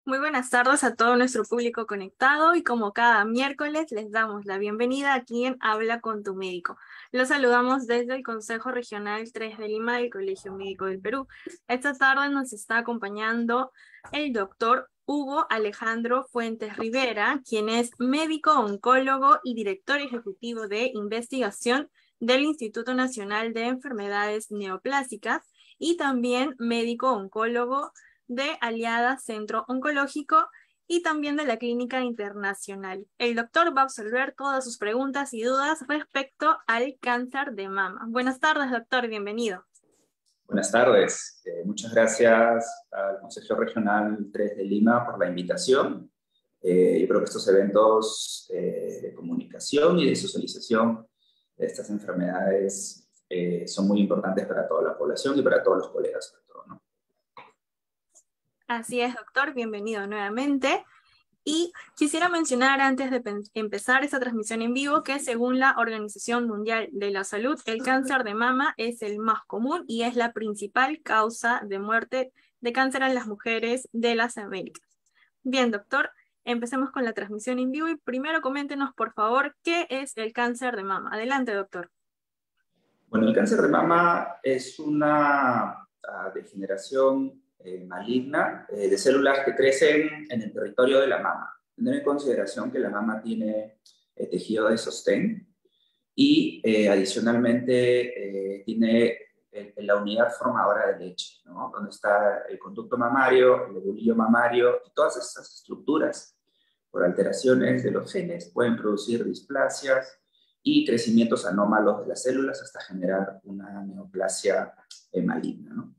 Muy buenas tardes a todo nuestro público conectado y como cada miércoles les damos la bienvenida aquí en Habla con tu médico. Los saludamos desde el Consejo Regional 3 de Lima del Colegio Médico del Perú. Esta tarde nos está acompañando el doctor Hugo Alejandro Fuentes Rivera, quien es médico oncólogo y director ejecutivo de investigación del Instituto Nacional de Enfermedades Neoplásicas y también médico oncólogo de Aliada Centro Oncológico y también de la Clínica Internacional. El doctor va a absolver todas sus preguntas y dudas respecto al cáncer de mama. Buenas tardes, doctor, bienvenido. Buenas tardes. Muchas gracias al Consejo Regional 3 de Lima por la invitación. Yo creo que estos eventos de comunicación y de socialización de estas enfermedades son muy importantes para toda la población y para todos los colegas, sobre todo, ¿no? Así es, doctor, bienvenido nuevamente. Y quisiera mencionar antes de empezar esta transmisión en vivo que según la Organización Mundial de la Salud, el cáncer de mama es el más común y es la principal causa de muerte de cáncer en las mujeres de las Américas. Bien, doctor, empecemos con la transmisión en vivo y primero coméntenos, por favor, ¿qué es el cáncer de mama? Adelante, doctor. Bueno, el cáncer de mama es una degeneración maligna de células que crecen en el territorio de la mama. Tener en consideración que la mama tiene tejido de sostén y adicionalmente tiene la unidad formadora de leche, ¿no? Donde está el conducto mamario, el ovulillo mamario y todas estas estructuras por alteraciones de los genes pueden producir displasias y crecimientos anómalos de las células hasta generar una neoplasia maligna, ¿no?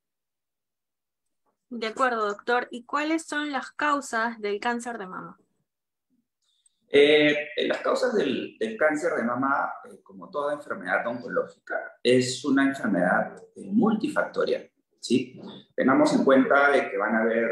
De acuerdo, doctor. ¿Y cuáles son las causas del cáncer de mama? Las causas del cáncer de mama, como toda enfermedad oncológica, es una enfermedad multifactorial, ¿sí? Tengamos en cuenta de que van a haber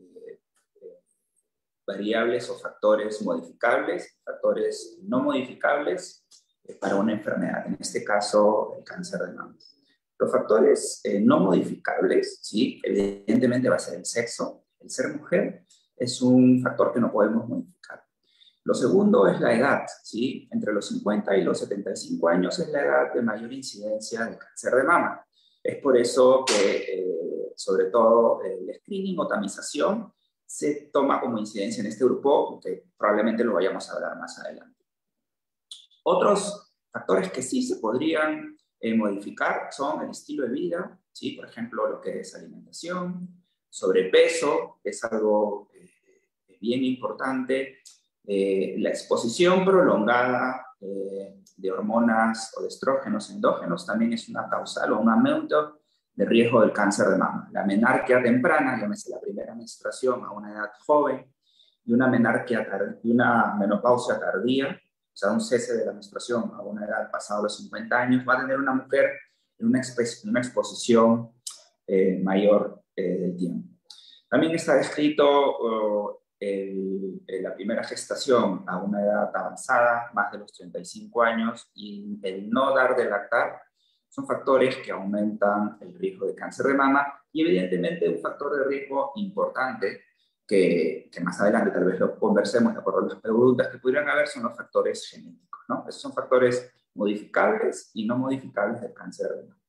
variables o factores modificables, factores no modificables para una enfermedad, en este caso el cáncer de mama. Los factores no modificables, ¿sí? Evidentemente va a ser el sexo, el ser mujer, es un factor que no podemos modificar. Lo segundo es la edad, ¿sí? Entre los 50 y los 75 años es la edad de mayor incidencia de cáncer de mama. Es por eso que, sobre todo, el screening o tamización se toma como incidencia en este grupo, que probablemente lo vayamos a hablar más adelante. Otros factores que sí se podrían modificar son el estilo de vida, ¿sí? Por ejemplo, lo que es alimentación, sobrepeso, es algo bien importante, la exposición prolongada de hormonas o de estrógenos endógenos también es una causal o un aumento de riesgo del cáncer de mama. La menarquia temprana, llámese la primera menstruación a una edad joven, y una menopausia tardía, o sea, un cese de la menstruación a una edad pasada los 50 años, va a tener una mujer en una exposición mayor del tiempo. También está descrito la primera gestación a una edad avanzada, más de los 35 años, y el no dar de lactar son factores que aumentan el riesgo de cáncer de mama y evidentemente un factor de riesgo importante que más adelante tal vez lo conversemos de acuerdo a las preguntas que pudieran haber son los factores genéticos, ¿no? Esos son factores modificables y no modificables del cáncer de mama.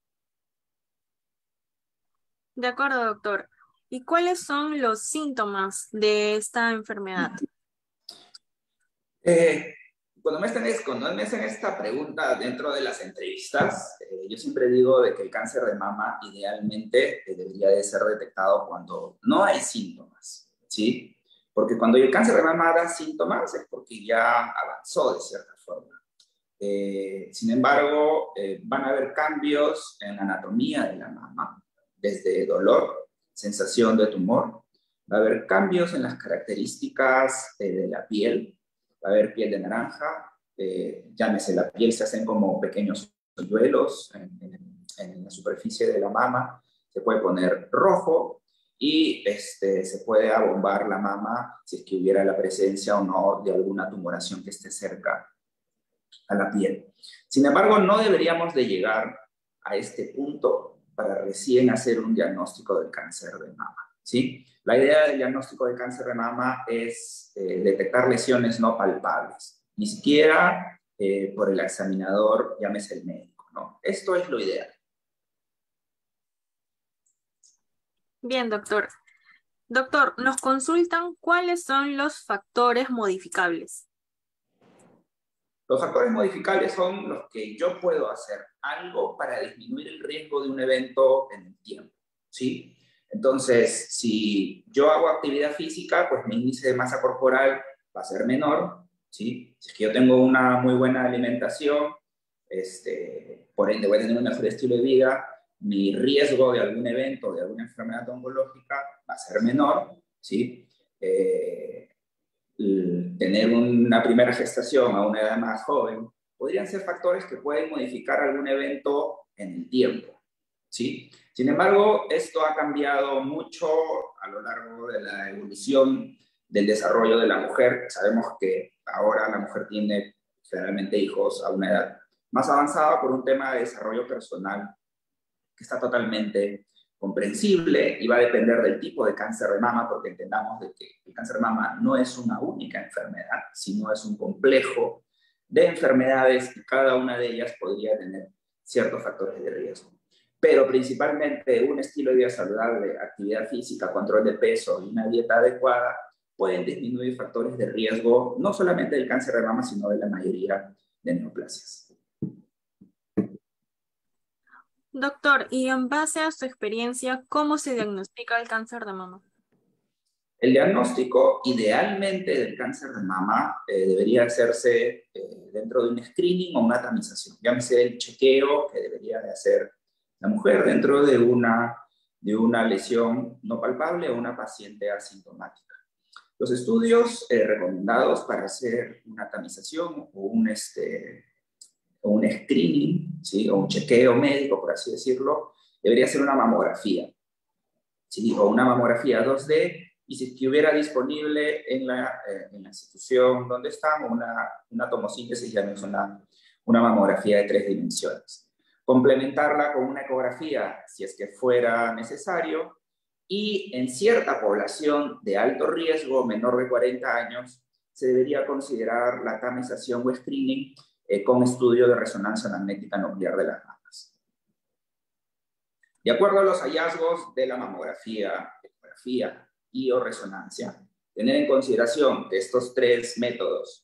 De acuerdo, doctor. ¿Y cuáles son los síntomas de esta enfermedad? Eh, cuando me hacen esta pregunta dentro de las entrevistas, yo siempre digo de que el cáncer de mama idealmente debería de ser detectado cuando no hay síntomas, ¿sí? Porque cuando el cáncer de mama da síntomas es porque ya avanzó de cierta forma. Sin embargo, van a haber cambios en la anatomía de la mama, desde dolor, sensación de tumor, va a haber cambios en las características de la piel, va a haber piel de naranja, llámese la piel, se hacen como pequeños hoyuelos en la superficie de la mama, se puede poner rojo y se puede abombar la mama si es que hubiera la presencia o no de alguna tumoración que esté cerca a la piel. Sin embargo, no deberíamos de llegar a este punto para recién hacer un diagnóstico del cáncer de mama. ¿sí? La idea del diagnóstico de cáncer de mama es detectar lesiones no palpables, ni siquiera por el examinador, llámese el médico, ¿no? Esto es lo ideal. Bien, doctor. Doctor, nos consultan cuáles son los factores modificables. Los factores modificables son los que yo puedo hacer algo para disminuir el riesgo de un evento en el tiempo, ¿sí? Entonces, si yo hago actividad física, pues mi índice de masa corporal va a ser menor, ¿sí? Si es que yo tengo una muy buena alimentación, por ende voy a tener un mejor estilo de vida, mi riesgo de algún evento, de alguna enfermedad oncológica va a ser menor, ¿sí? Tener una primera gestación a una edad más joven, podrían ser factores que pueden modificar algún evento en el tiempo, ¿sí? Sin embargo, esto ha cambiado mucho a lo largo de la evolución del desarrollo de la mujer. Sabemos que ahora la mujer tiene generalmente hijos a una edad más avanzada por un tema de desarrollo personal que está totalmente comprensible y va a depender del tipo de cáncer de mama, porque entendamos de que el cáncer de mama no es una única enfermedad, sino es un complejo de enfermedades y cada una de ellas podría tener ciertos factores de riesgo. Pero principalmente un estilo de vida saludable, actividad física, control de peso y una dieta adecuada pueden disminuir factores de riesgo, no solamente del cáncer de mama, sino de la mayoría de neoplasias. Doctor, y en base a su experiencia, ¿cómo se diagnostica el cáncer de mama? El diagnóstico idealmente del cáncer de mama debería hacerse dentro de un screening o una tamización. Llámese el chequeo que debería de hacer la mujer dentro de una lesión no palpable o una paciente asintomática. Los estudios recomendados para hacer una tamización o un screening, ¿sí? O un chequeo médico, por así decirlo, debería ser una mamografía, ¿sí? O una mamografía 2D, y si estuviera disponible en la institución donde están, una tomosíntesis, ya no es una mamografía de 3 dimensiones. Complementarla con una ecografía, si es que fuera necesario, y en cierta población de alto riesgo, menor de 40 años, se debería considerar la tamización o screening con estudio de resonancia magnética nuclear de las mamas. De acuerdo a los hallazgos de la mamografía, ecografía y o resonancia, tener en consideración que estos 3 métodos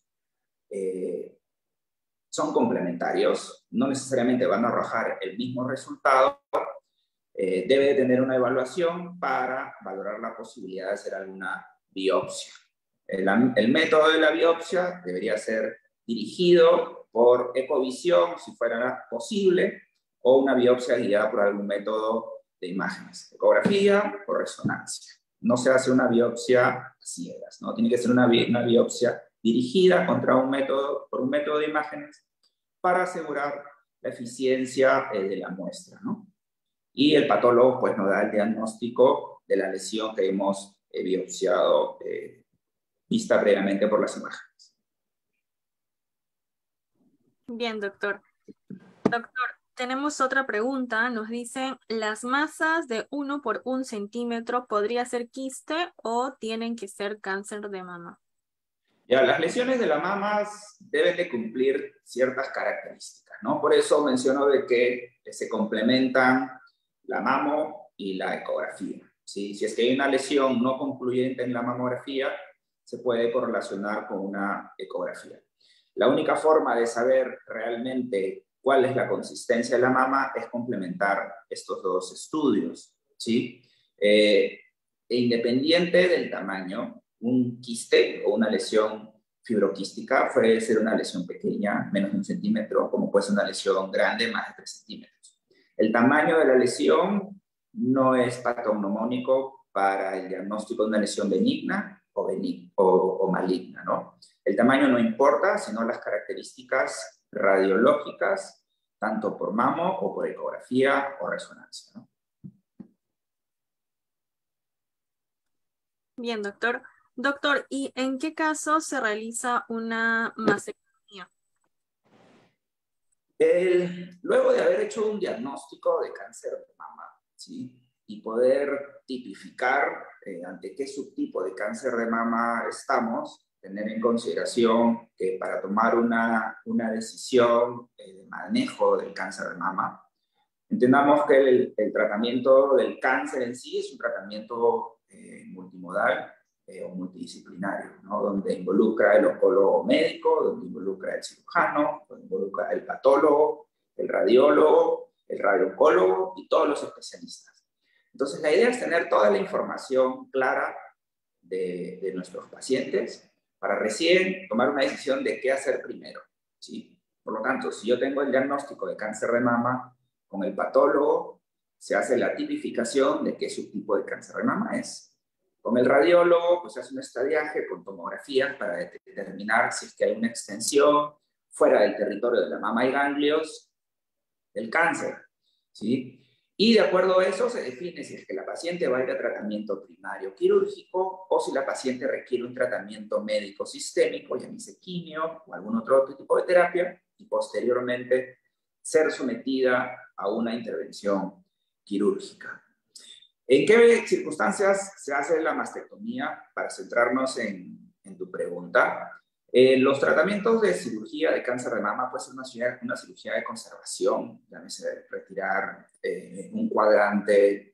son complementarios, no necesariamente van a arrojar el mismo resultado, debe tener una evaluación para valorar la posibilidad de hacer alguna biopsia. El método de la biopsia debería ser dirigido por ecovisión, si fuera posible, o una biopsia guiada por algún método de imágenes, ecografía o resonancia. No se hace una biopsia a ciegas, ¿no? Tiene que ser una biopsia dirigida por un método de imágenes para asegurar la eficiencia de la muestra, ¿no? Y el patólogo pues nos da el diagnóstico de la lesión que hemos biopsiado vista previamente por las imágenes. Bien, doctor. Doctor, tenemos otra pregunta. Nos dicen, ¿las masas de 1 por 1 centímetro podría ser quiste o tienen que ser cáncer de mama? Ya, las lesiones de la mama deben de cumplir ciertas características, ¿no? Por eso menciono de que se complementan la mamo y la ecografía, ¿sí? Si es que hay una lesión no concluyente en la mamografía, se puede correlacionar con una ecografía. La única forma de saber realmente cuál es la consistencia de la mama es complementar estos 2 estudios, ¿sí? Independiente del tamaño, un quiste o una lesión fibroquística puede ser una lesión pequeña, menos de 1 centímetro, como puede ser una lesión grande, más de 3 centímetros. El tamaño de la lesión no es patognomónico para el diagnóstico de una lesión benigna o maligna, ¿no? El tamaño no importa, sino las características radiológicas, tanto por mamo o por ecografía o resonancia, ¿no? Bien, doctor. Doctor, ¿y en qué caso se realiza una mastectomía? Luego de haber hecho un diagnóstico de cáncer de mama, ¿sí? y poder tipificar ante qué subtipo de cáncer de mama estamos, tener en consideración que para tomar una decisión de manejo del cáncer de mama, entendamos que el tratamiento del cáncer en sí es un tratamiento multimodal o multidisciplinario, ¿no? Donde involucra el oncólogo médico, donde involucra el cirujano, donde involucra el patólogo, el radiólogo, el radiooncólogo y todos los especialistas. Entonces, la idea es tener toda la información clara de nuestros pacientes para recién tomar una decisión de qué hacer primero, ¿sí? Por lo tanto, si yo tengo el diagnóstico de cáncer de mama, con el patólogo se hace la tipificación de qué subtipo de cáncer de mama es. Con el radiólogo, pues se hace un estadiaje con tomografías para determinar si es que hay una extensión fuera del territorio de la mama y ganglios del cáncer, ¿sí? Y de acuerdo a eso se define si es que la paciente va a ir a tratamiento primario quirúrgico o si la paciente requiere un tratamiento médico sistémico, llámese quimio o algún otro tipo de terapia, y posteriormente ser sometida a una intervención quirúrgica. ¿En qué circunstancias se hace la mastectomía? Para centrarnos en tu pregunta. Los tratamientos de cirugía de cáncer de mama puede ser una cirugía de conservación, llámese retirar un cuadrante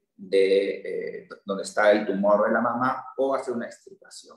de donde está el tumor de la mama o hacer una extirpación.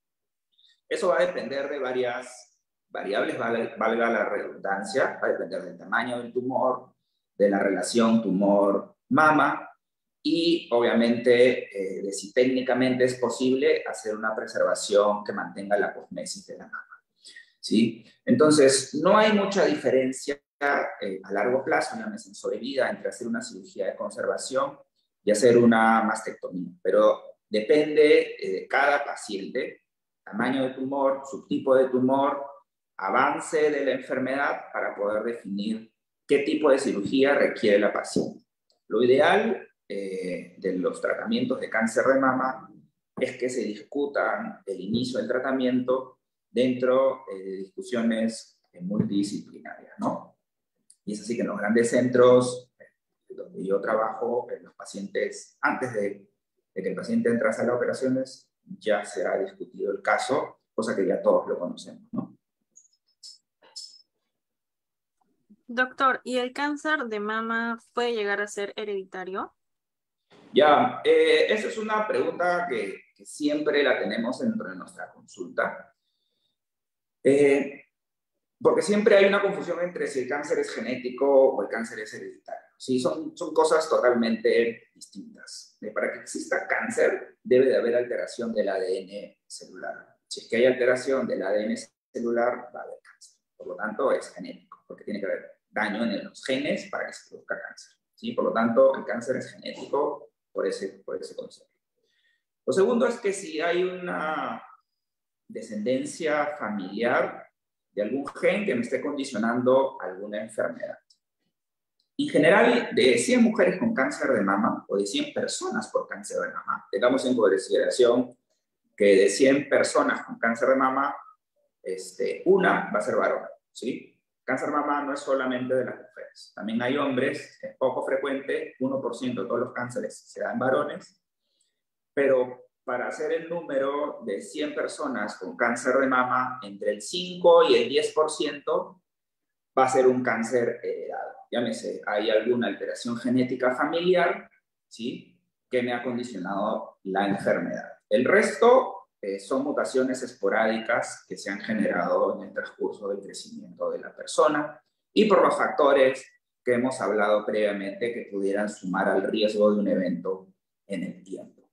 Eso va a depender de varias variables, valga la redundancia, va a depender del tamaño del tumor, de la relación tumor-mama y obviamente de si técnicamente es posible hacer una preservación que mantenga la cosmesis de la mama, ¿sí? Entonces, no hay mucha diferencia a largo plazo, en sobrevida, entre hacer una cirugía de conservación y hacer una mastectomía, pero depende de cada paciente, tamaño de tumor, subtipo de tumor, avance de la enfermedad para poder definir qué tipo de cirugía requiere la paciente. Lo ideal de los tratamientos de cáncer de mama es que se discutan el inicio del tratamiento dentro de discusiones multidisciplinarias, ¿no? Y es así que en los grandes centros donde yo trabajo, los pacientes, antes de que el paciente entre a sala de operaciones, ya se ha discutido el caso, cosa que ya todos lo conocemos, ¿no? Doctor, ¿y el cáncer de mama puede llegar a ser hereditario? Ya, esa es una pregunta que siempre la tenemos dentro de nuestra consulta. Porque siempre hay una confusión entre si el cáncer es genético o el cáncer es hereditario. Sí, son cosas totalmente distintas. Para que exista cáncer, debe de haber alteración del ADN celular. Si es que hay alteración del ADN celular, va a haber cáncer. Por lo tanto, es genético, porque tiene que haber daño en los genes para que se produzca cáncer, ¿sí? Por lo tanto, el cáncer es genético por ese concepto. Lo segundo es que si hay una descendencia familiar de algún gen que me esté condicionando alguna enfermedad. En general, de 100 mujeres con cáncer de mama o de 100 personas por cáncer de mama, tengamos en consideración que de 100 personas con cáncer de mama, una va a ser varón, ¿sí? Cáncer de mama no es solamente de las mujeres, también hay hombres, es poco frecuente, 1% de todos los cánceres se dan en varones, pero para hacer el número de 100 personas con cáncer de mama, entre el 5 y el 10% va a ser un cáncer heredado. Llámese, hay alguna alteración genética familiar, ¿sí?, que me ha condicionado la enfermedad. El resto son mutaciones esporádicas que se han generado en el transcurso del crecimiento de la persona y por los factores que hemos hablado previamente que pudieran sumar al riesgo de un evento en el tiempo.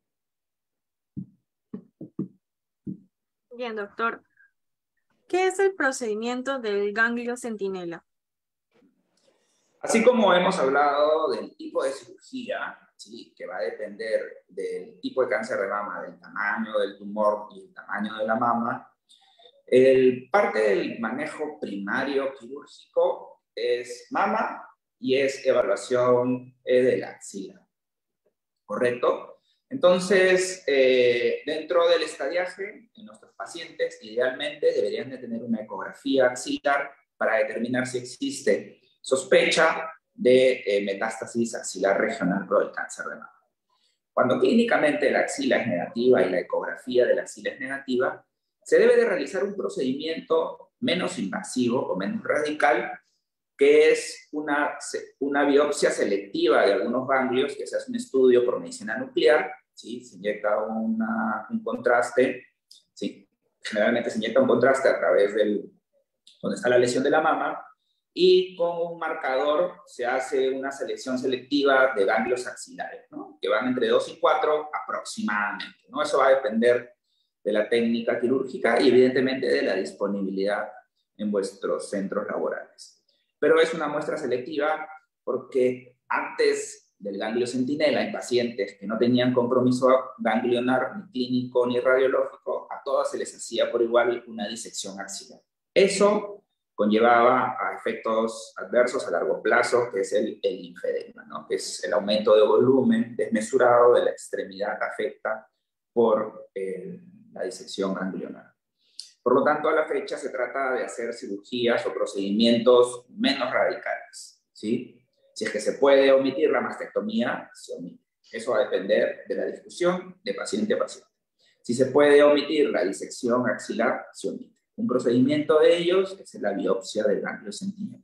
Bien, doctor. ¿Qué es el procedimiento del ganglio centinela? Así como hemos hablado del tipo de cirugía, ¿sí?, que va a depender del tipo de cáncer de mama, del tamaño del tumor y el tamaño de la mama, parte del manejo primario quirúrgico es mama y es evaluación de la axila, ¿correcto? Entonces, dentro del estadiaje, en nuestros pacientes, idealmente deberían de tener una ecografía axilar para determinar si existe sospecha de metástasis axilar regional por el cáncer de mama. Cuando clínicamente la axila es negativa y la ecografía de la axila es negativa, se debe de realizar un procedimiento menos invasivo o menos radical, que es una biopsia selectiva de algunos ganglios, que se hace un estudio por medicina nuclear, ¿sí? Se inyecta un contraste, ¿sí? Generalmente se inyecta un contraste a través donde está la lesión de la mama, y con un marcador se hace una selección selectiva de ganglios axilares, ¿no? Que van entre 2 y 4 aproximadamente, ¿no? Eso va a depender de la técnica quirúrgica y evidentemente de la disponibilidad en vuestros centros laborales. Pero es una muestra selectiva porque antes del ganglio centinela, en pacientes que no tenían compromiso ganglionar ni clínico ni radiológico, a todas se les hacía por igual una disección axilar. Eso conllevaba a efectos adversos a largo plazo, que es el linfedema, ¿no? Que es el aumento de volumen desmesurado de la extremidad afecta por la disección ganglionar. Por lo tanto, a la fecha se trata de hacer cirugías o procedimientos menos radicales, ¿sí? Si es que se puede omitir la mastectomía, se omite. Eso va a depender de la discusión de paciente a paciente. Si se puede omitir la disección axilar, se omite. Un procedimiento de ellos es la biopsia del ganglio centinela.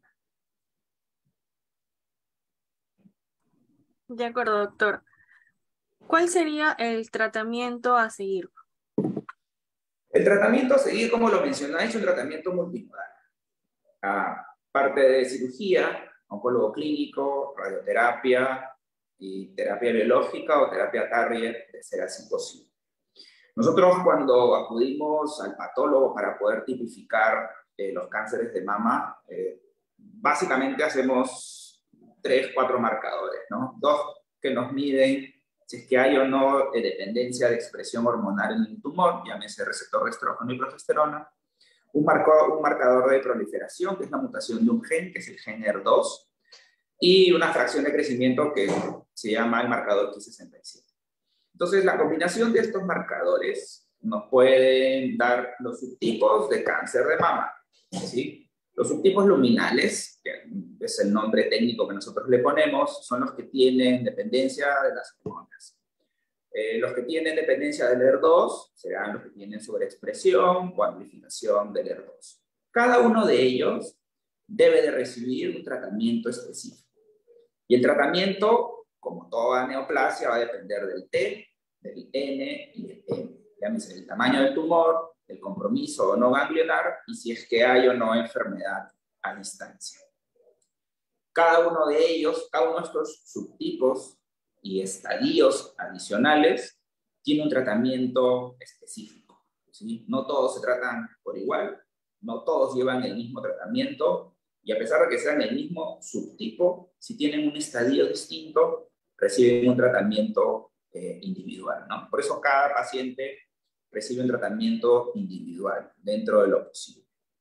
De acuerdo, doctor. ¿Cuál sería el tratamiento a seguir? El tratamiento a seguir, como lo mencionáis, es un tratamiento multimodal. Parte de cirugía, oncólogo clínico, radioterapia y terapia biológica o terapia Target, de ser así posible. Nosotros cuando acudimos al patólogo para poder tipificar los cánceres de mama, básicamente hacemos 3, 4 marcadores, ¿no? 2 que nos miden si es que hay o no dependencia de expresión hormonal en el tumor, llámese receptor de estrógeno y progesterona. Un marcador de proliferación, que es la mutación de un gen, que es el gen ER2, y una fracción de crecimiento que se llama el marcador Ki67. Entonces, la combinación de estos marcadores nos pueden dar los subtipos de cáncer de mama, ¿sí? Los subtipos luminales, que es el nombre técnico que nosotros le ponemos, son los que tienen dependencia de las hormonas. Los que tienen dependencia del ER2 serán los que tienen sobreexpresión o amplificación del ER2. Cada uno de ellos debe de recibir un tratamiento específico. Y el tratamiento, como toda neoplasia, va a depender del T, del N y del M. Llámese el tamaño del tumor, el compromiso o no ganglionar y si es que hay o no enfermedad a distancia. Cada uno de ellos, cada uno de estos subtipos y estadios adicionales tiene un tratamiento específico, ¿sí? No todos se tratan por igual, no todos llevan el mismo tratamiento y a pesar de que sean el mismo subtipo, si tienen un estadio distinto, reciben un tratamiento individual, ¿no? Por eso cada paciente recibe un tratamiento individual dentro de lo posible.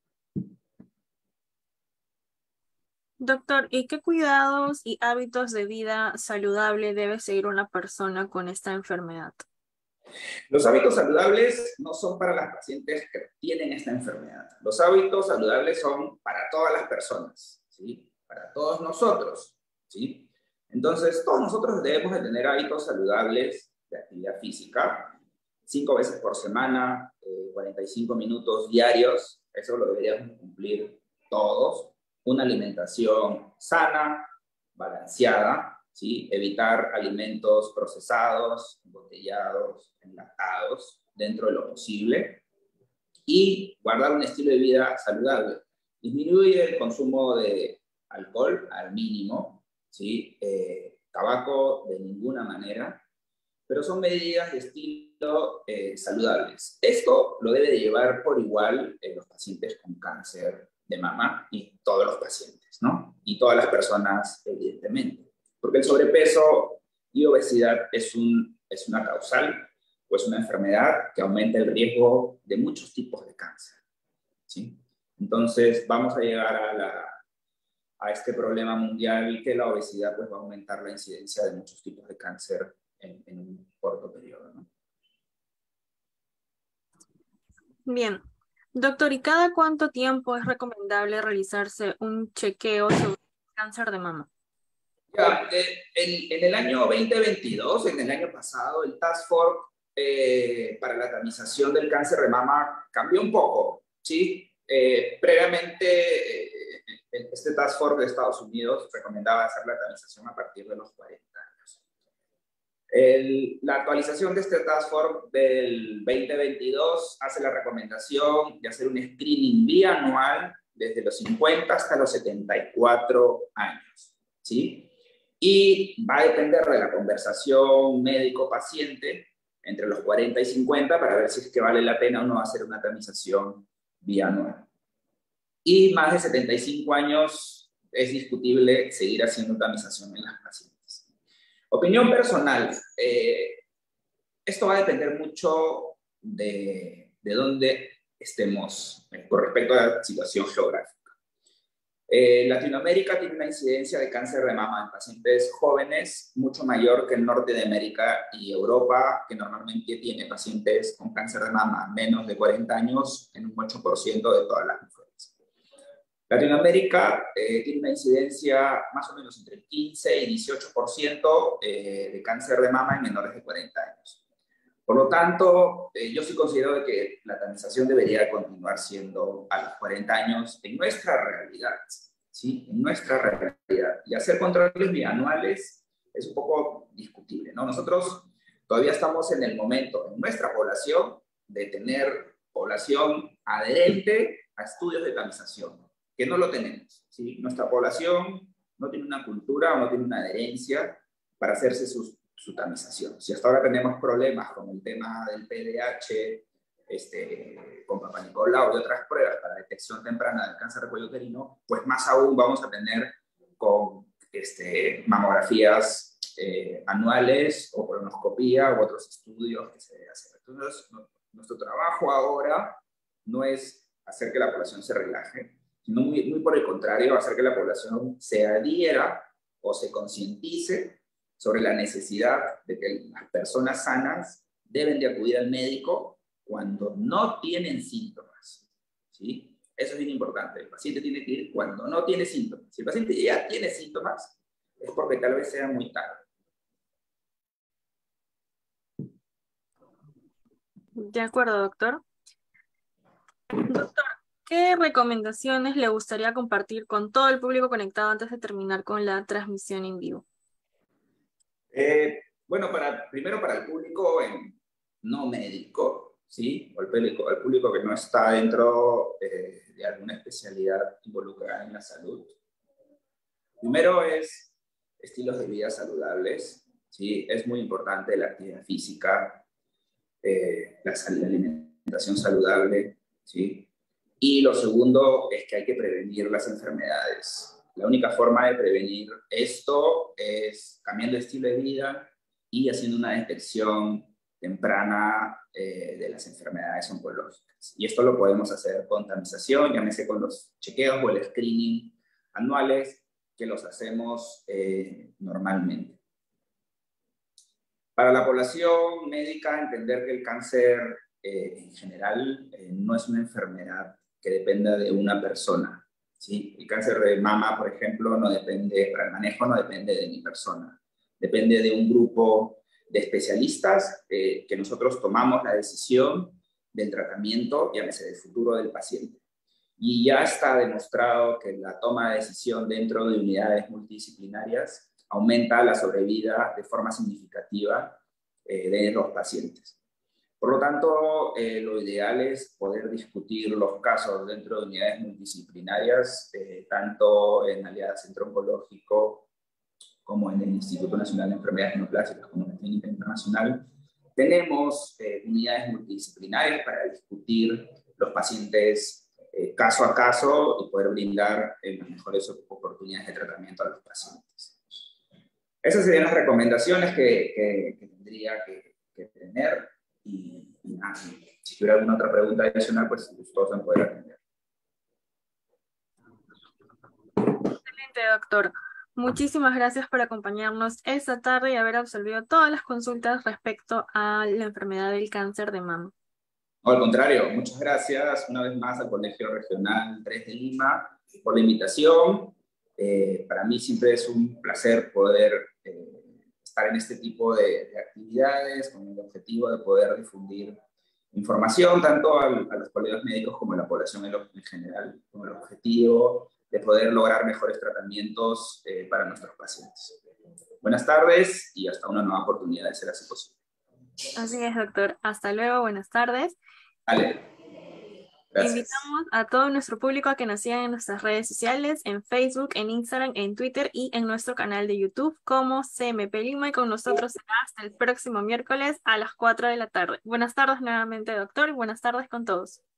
Doctor, ¿y qué cuidados y hábitos de vida saludable debe seguir una persona con esta enfermedad? Los hábitos saludables no son para las pacientes que tienen esta enfermedad. Los hábitos saludables son para todas las personas, ¿sí? Para todos nosotros, ¿sí? Entonces, todos nosotros debemos de tener hábitos saludables de actividad física, 5 veces por semana, 45 minutos diarios, eso lo deberíamos cumplir todos. Una alimentación sana, balanceada, ¿sí? Evitar alimentos procesados, embotellados, enlatados, dentro de lo posible, y guardar un estilo de vida saludable. Disminuye el consumo de alcohol al mínimo, ¿sí? Tabaco de ninguna manera, pero son medidas de estilo saludables. Esto lo debe de llevar por igual los pacientes con cáncer de mama y todos los pacientes, ¿no? Y todas las personas, evidentemente. Porque el sobrepeso y obesidad es una causal o es una enfermedad que aumenta el riesgo de muchos tipos de cáncer, ¿sí? Entonces vamos a llegar a este problema mundial que la obesidad pues, va a aumentar la incidencia de muchos tipos de cáncer en un corto periodo, ¿no? Bien. Doctor, ¿y cada cuánto tiempo es recomendable realizarse un chequeo sobre cáncer de mama? Ya, en el año 2022, en el año pasado, el Task Force para la tamización del cáncer de mama cambió un poco, ¿sí? Previamente, este Task Force de Estados Unidos recomendaba hacer la tamización a partir de los 40 años. La actualización de este Task Force del 2022 hace la recomendación de hacer un screening bianual desde los 50 hasta los 74 años, ¿sí? Y va a depender de la conversación médico-paciente entre los 40 y 50 para ver si es que vale la pena o no hacer una tamización bianual. Y más de 75 años es discutible seguir haciendo tamización en las pacientes. Opinión personal, esto va a depender mucho de dónde estemos con respecto a la situación geográfica. Latinoamérica tiene una incidencia de cáncer de mama en pacientes jóvenes mucho mayor que el norte de América y Europa, que normalmente tiene pacientes con cáncer de mama menos de 40 años en un 8% de todas las mujeres. Latinoamérica tiene una incidencia más o menos entre el 15 y 18% de cáncer de mama en menores de 40 años. Por lo tanto, yo sí considero que la tamización debería continuar siendo a los 40 años en nuestra realidad, ¿sí? En nuestra realidad. Y hacer controles bianuales es un poco discutible, ¿no? Nosotros todavía estamos en el momento, en nuestra población, de tener población adherente a estudios de tamización, que no lo tenemos, ¿sí? Nuestra población no tiene una cultura o no tiene una adherencia para hacerse su tamización. Si hasta ahora tenemos problemas con el tema del PDH, con Papa Nicolau y otras pruebas para detección temprana del cáncer de cuello uterino, pues más aún vamos a tener con mamografías anuales o colonoscopía u otros estudios que se deben hacer. Entonces, nuestro trabajo ahora no es hacer que la población se relaje, sino muy por el contrario, hacer que la población se adhiera o se concientice sobre la necesidad de que las personas sanas deben de acudir al médico cuando no tienen síntomas, ¿sí? Eso es bien importante. El paciente tiene que ir cuando no tiene síntomas. Si el paciente ya tiene síntomas, es porque tal vez sea muy tarde. De acuerdo, doctor. Doctor, ¿qué recomendaciones le gustaría compartir con todo el público conectado antes de terminar con la transmisión en vivo? Bueno, primero para el público no médico, ¿sí? O el público que no está dentro de alguna especialidad involucrada en la salud. Primero es estilos de vida saludables, ¿sí? Es muy importante la actividad física, la alimentación saludable, ¿sí? Y lo segundo es que hay que prevenir las enfermedades. La única forma de prevenir esto es cambiando el estilo de vida y haciendo una detección temprana de las enfermedades oncológicas. Y esto lo podemos hacer con tamización, llámese con los chequeos o el screening anuales que los hacemos normalmente. Para la población médica, entender que el cáncer en general no es una enfermedad que dependa de una persona, ¿sí? El cáncer de mama, por ejemplo, para el manejo no depende de mi persona, depende de un grupo de especialistas que nosotros tomamos la decisión del tratamiento, llámese del futuro del paciente. Y ya está demostrado que la toma de decisión dentro de unidades multidisciplinarias aumenta la sobrevida de forma significativa de los pacientes. Por lo tanto, lo ideal es poder discutir los casos dentro de unidades multidisciplinarias, tanto en Alianza Centro Oncológico como en el Instituto Nacional de Enfermedades Neoplásicas, como en la Clínica Internacional. Tenemos unidades multidisciplinarias para discutir los pacientes caso a caso y poder brindar las mejores oportunidades de tratamiento a los pacientes. Esas serían las recomendaciones que tendría que tener. Y nada, si tuviera alguna otra pregunta adicional, pues gustoso en poder atender. Excelente, doctor. Muchísimas gracias por acompañarnos esta tarde y haber absolvido todas las consultas respecto a la enfermedad del cáncer de mama. No, al contrario, muchas gracias una vez más al Colegio Regional 3 de Lima por la invitación Para mí siempre es un placer poder estar en este tipo de actividades con el objetivo de poder difundir información tanto a los colegas médicos como a la población en general, con el objetivo de poder lograr mejores tratamientos para nuestros pacientes. Buenas tardes y hasta una nueva oportunidad de ser así posible. Así es, doctor. Hasta luego, buenas tardes. Ale, gracias. Invitamos a todo nuestro público a que nos sigan en nuestras redes sociales, en Facebook, en Instagram, en Twitter y en nuestro canal de YouTube como CMP Lima, y con nosotros será hasta el próximo miércoles a las 4 de la tarde. Buenas tardes nuevamente, doctor, y buenas tardes con todos.